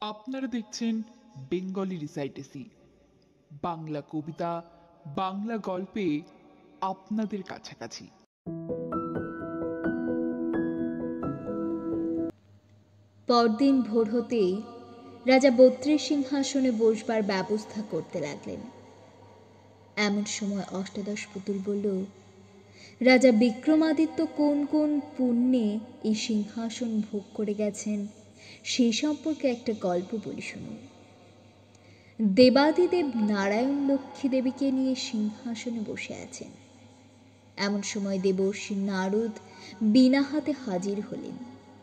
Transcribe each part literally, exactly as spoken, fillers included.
আপনারা দেখছেন বেঙ্গলি রিসাইটেসি, বাংলা কবিতা, বাংলা গল্পে আপনাদের কাছাকাছি। পরদিন ভোর হতেই রাজা বত্রিশ সিংহাসনে বসবার ব্যবস্থা করতে লাগলেন। এমন সময় অষ্টাদশ পুতুল বলল, রাজা বিক্রমাদিত্য কোন কোন পুণ্যে এই সিংহাসন ভোগ করে গেছেন সেই সম্পর্কে একটা গল্প বলি শুনুন। দেবাদিদেব নারায়ণ লক্ষ্মী দেবীকে নিয়ে সিংহাসনে বসে আছেন। এমন সময় দেবর্ষি নারদ বিনা হাতে হাজির হলেন।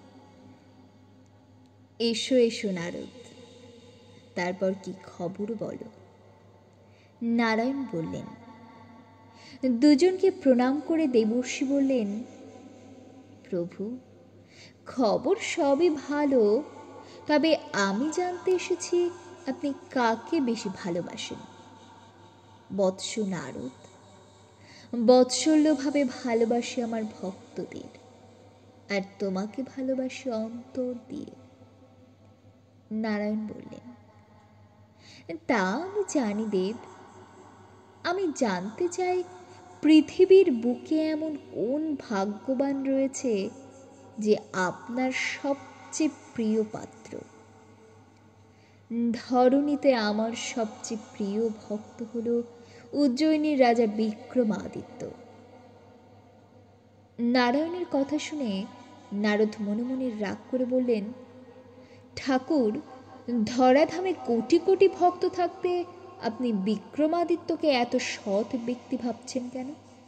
এসো এসো নারদ, তারপর কি খবর বলো। নারায়ণ বললেন। দুজনকে প্রণাম করে দেবর্ষি বললেন, প্রভু, খবর সবই ভালো, তবে আমি জানতে এসেছি আপনি কাকে বেশি ভালোবাসেন। বৎস নারদ, বৎসল্যভাবে ভালোবাসি আমার ভক্তদের, আর তোমাকে ভালোবাসি অন্তর দিয়ে। নারায়ণ বললেন, তা আমি জানি দেব। আমি জানতে চাই পৃথিবীর বুকে এমন কোন ভাগ্যবান রয়েছে যে আপনার সবচেয়ে প্রিয় পাত্র। ধরণীতে আমার সবচেয়ে প্রিয় ভক্ত হল উজ্জয়িনীর রাজা বিক্রমাদিত্য। নারায়ণের কথা শুনে নারদ মনে মনে রাগ করে বললেন, ঠাকুর, ধরাধামে কোটি কোটি ভক্ত থাকতে আপনি বিক্রমাদিত্যকে এত সৎ ব্যক্তি ভাবছেন কেন?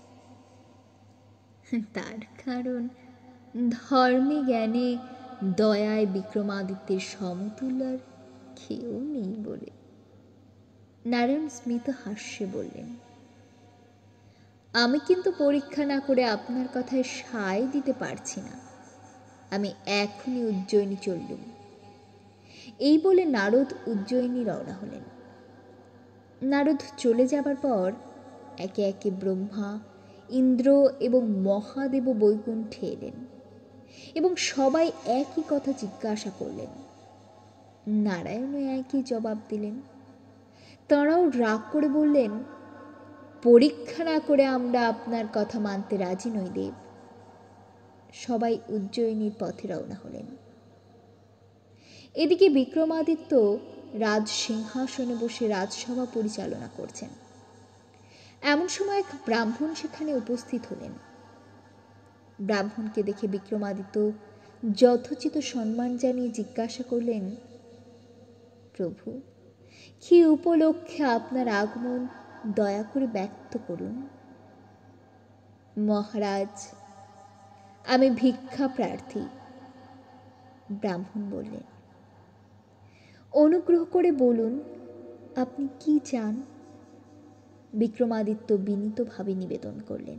তার কারণ ধর্মে জ্ঞানে দয়ায় বিক্রমাদিত্যের সমতুল্য আর কেউ নেই বলে। নারায়ণ স্মিত হাস্যে বললেন, আমি কিন্তু পরীক্ষা না করে আপনার কথায় সায় দিতে পারছি না। আমি এখনই উজ্জয়িনী চললুম। এই বলে নারদ উজ্জয়িনী রওনা হলেন। নারদ চলে যাবার পর একে একে ব্রহ্মা, ইন্দ্র এবং মহাদেব বৈকুণ্ঠে এলেন এবং সবাই একই কথা জিজ্ঞাসা করলেন। নারায়ণও একই জবাব দিলেন। তাঁরাও রাগ করে বললেন, পরীক্ষা না করে আমরা আপনার কথা মানতে রাজি নই দেব। সবাই উজ্জয়িনীর পথে রওনা হলেন। এদিকে বিক্রমাদিত্য রাজ সিংহাসনে বসে রাজসভা পরিচালনা করছেন। এমন সময় এক ব্রাহ্মণ সেখানে উপস্থিত হলেন। ব্রাহ্মণকে দেখে বিক্রমাদিত্য যথোচিত সম্মান জানিয়ে জিজ্ঞাসা করলেন, প্রভু, কি উপলক্ষে আপনার আগমন দয়া করে ব্যক্ত করুন। মহারাজ, আমি ভিক্ষা প্রার্থী। ব্রাহ্মণ বললেন, অনুগ্রহ করে বলুন আপনি কি চান। বিক্রমাদিত্য বিনীতভাবে নিবেদন করলেন,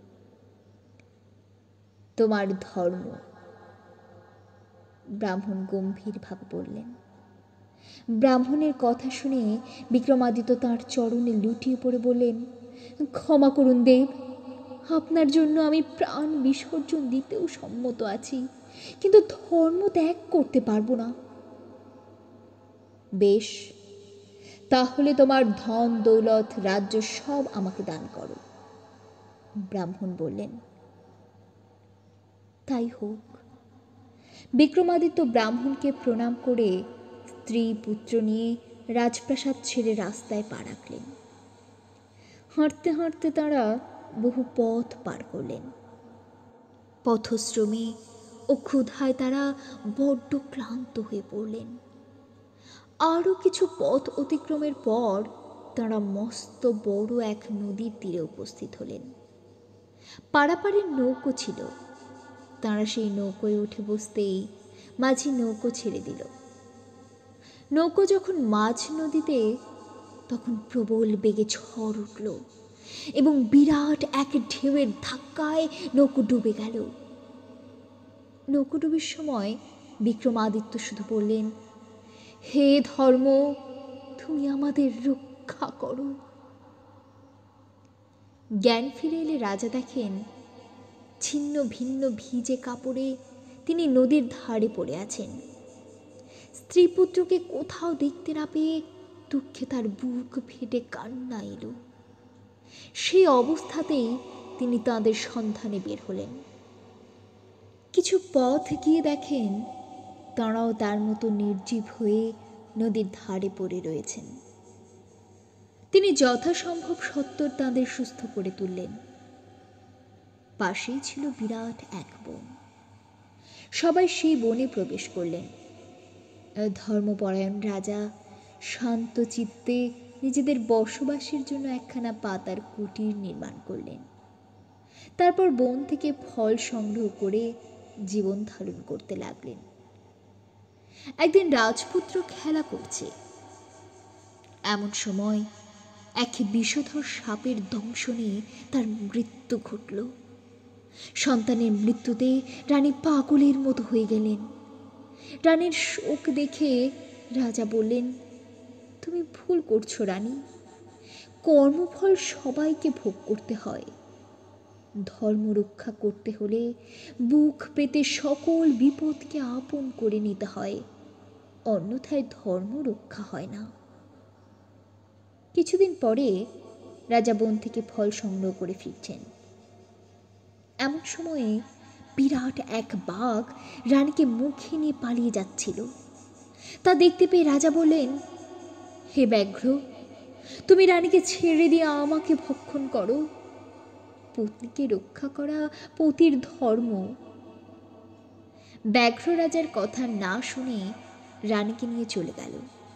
তোমার ধর্ম। ব্রাহ্মণ গম্ভীরভাবে বললেন। ব্রাহ্মণের কথা শুনে বিক্রমাদিত্য তাঁর চরণে লুটিয়ে পড়ে বললেন, ক্ষমা করুন দেব, আপনার জন্য আমি প্রাণ বিসর্জন দিতেও সম্মত আছি, কিন্তু ধর্ম ত্যাগ করতে পারবো না। বেশ, তাহলে তোমার ধন দৌলত রাজ্য সব আমাকে দান করো। ব্রাহ্মণ বললেন, তাই হোক। বিক্রমাদিত্য ব্রাহ্মণকে প্রণাম করে স্ত্রী পুত্র নিয়ে রাজপ্রাসাদ ছেড়ে রাস্তায় পা রাখলেন। হাঁটতে হাঁটতে তাঁরা বহু পথ পার করলেন। পথশ্রমে ও ক্ষুধায় তারা বড্ড ক্লান্ত হয়ে পড়লেন। আরও কিছু পথ অতিক্রমের পর তাঁরা মস্ত বড় এক নদীর তীরে উপস্থিত হলেন। পারাপারের নৌকো ছিল। তাঁরা সেই নৌকোয় উঠে বসতেই মাঝি নৌকো ছেড়ে দিল। নৌকো যখন মাঝ নদীতে, তখন প্রবল বেগে ঝড় উঠল এবং বিরাট এক ঢেউয়ের ধাক্কায় নৌকো ডুবে গেল। নৌকো ডুবির সময় বিক্রমাদিত্য শুধু বললেন, হে ধর্ম, তুমি আমাদের রক্ষা করো। জ্ঞান ফিরে এলে রাজা দেখেন ছিন্ন ভিন্ন ভিজে কাপড়ে তিনি নদীর ধারে পড়ে আছেন। স্ত্রী পুত্রকে কোথাও দেখতে না পেয়ে দুঃখে তার বুক ফেটে কান্না এলো। সেই অবস্থাতেই তিনি তাদের সন্ধানে বের হলেন। কিছু পথ গিয়ে দেখেন তাঁরাও তার মতো নির্জীব হয়ে নদীর ধারে পড়ে রয়েছেন। তিনি যথাসম্ভব সত্বর তাঁদের সুস্থ করে তুললেন। পাশেই ছিল বিরাট এক বন। সবাই সেই বনে প্রবেশ করলেন। ধর্মপরায়ণ রাজা শান্ত চিত্তে নিজেদের বসবাসের জন্য একখানা পাতার কুটির নির্মাণ করলেন। তারপর বন থেকে ফল সংগ্রহ করে জীবন ধারণ করতে লাগলেন। একদিন রাজপুত্র খেলা করছে, এমন সময় এক বিষধর সাপের দংশনে তার মৃত্যু ঘটল। সন্তানের মৃত্যুতে রানী পাগলের মতো হয়ে গেলেন। রানীর শোক দেখে রাজা বললেন, তুমি ভুল করছো রানী, কর্মফল সবাইকে ভোগ করতে হয়। ধর্ম রক্ষা করতে হলে বুক পেতে সকল বিপদকে আপন করে নিতে হয়, অন্যথায় ধর্ম রক্ষা হয় না। কিছুদিন পরে রাজা বন থেকে ফল সংগ্রহ করে ফিরছেন। এমন সময়ে বিরাট এক বাঘ রানীকে মুখে নিয়ে পালিয়ে যাচ্ছিল। তা দেখতে পেয়ে রাজা বললেন, হে ব্যাঘ্র, তুমি রানীকে ছেড়ে দিয়ে আমাকে ভক্ষণ করো। পত্নীকে রক্ষা করা পতির ধর্ম। ব্যাঘ্র রাজার কথা না শুনে রানীকে নিয়ে চলে গেল।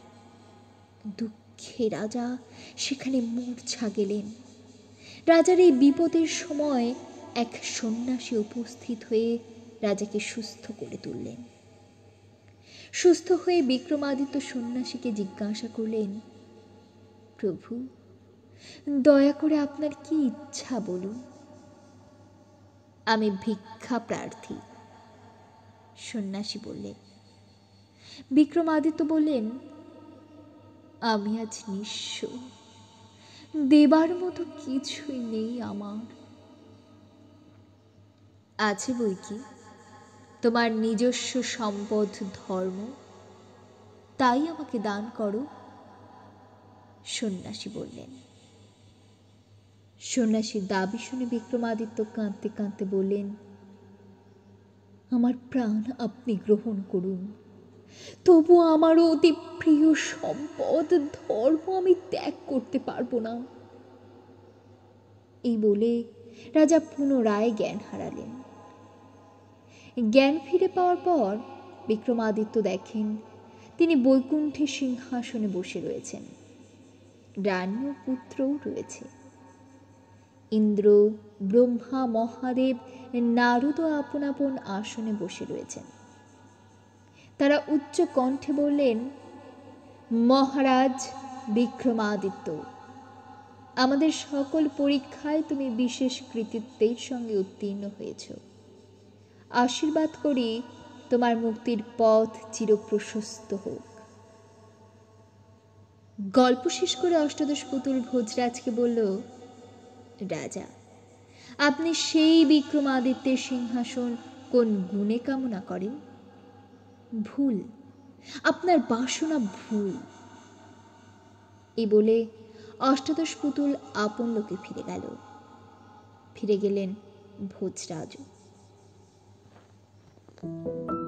দুঃখে রাজা সেখানে মূর্ছা গেলেন। রাজার এই বিপদের সময় এক সন্ন্যাসী উপস্থিত হয়ে রাজাকে সুস্থ করে তুললেন। সুস্থ হয়ে বিক্রমাদিত্য সন্ন্যাসীকে জিজ্ঞাসা করলেন, প্রভু, দয়া করে আপনার কি ইচ্ছা বলুন। আমি ভিক্ষা প্রার্থী, সন্ন্যাসী বললেন। বিক্রমাদিত্য বললেন, আমি আজ নিঃস্ব, দেবার মতো কিছুই নেই আমার। আছে বই কি, তোমার নিজস্ব সম্পদ ধর্ম, তাই আমাকে দান করো, সন্ন্যাসী বললেন। সন্ন্যাসীর দাবি শুনে বিক্রমাদিত্য কাঁদতে কাঁদতে বললেন, আমার প্রাণ আপনি গ্রহণ করুন, তবু আমারও অতি প্রিয় সম্পদ ধর্ম আমি ত্যাগ করতে পারবো না। এই বলে রাজা পুনরায় জ্ঞান হারালেন। জ্ঞান ফিরে পাওয়ার পর বিক্রমাদিত্য দেখেন তিনি বৈকুণ্ঠে সিংহাসনে বসে রয়েছেন। রানী ও পুত্রও রয়েছে। ইন্দ্র, ব্রহ্মা, মহাদেব, নারদ আপন আপন আসনে বসে রয়েছেন। তারা উচ্চ কণ্ঠে বললেন, মহারাজ বিক্রমাদিত্য, আমাদের সকল পরীক্ষায় তুমি বিশেষ কৃতিত্বের সঙ্গে উত্তীর্ণ হয়েছ। আশীর্বাদ করি তোমার মুক্তির পথ চিরপ্রশস্ত হোক। গল্প শেষ করে অষ্টাদশ পুতুল ভোজরাজকে বলল, রাজা, আপনি সেই বিক্রমাদিত্যের সিংহাসন কোন গুণে কামনা করেন? ভুল, আপনার বাসনা ভুল। এই বলে অষ্টাদশ পুতুল আপন লোকে ফিরে গেল। ফিরে গেলেন ভোজরাজও।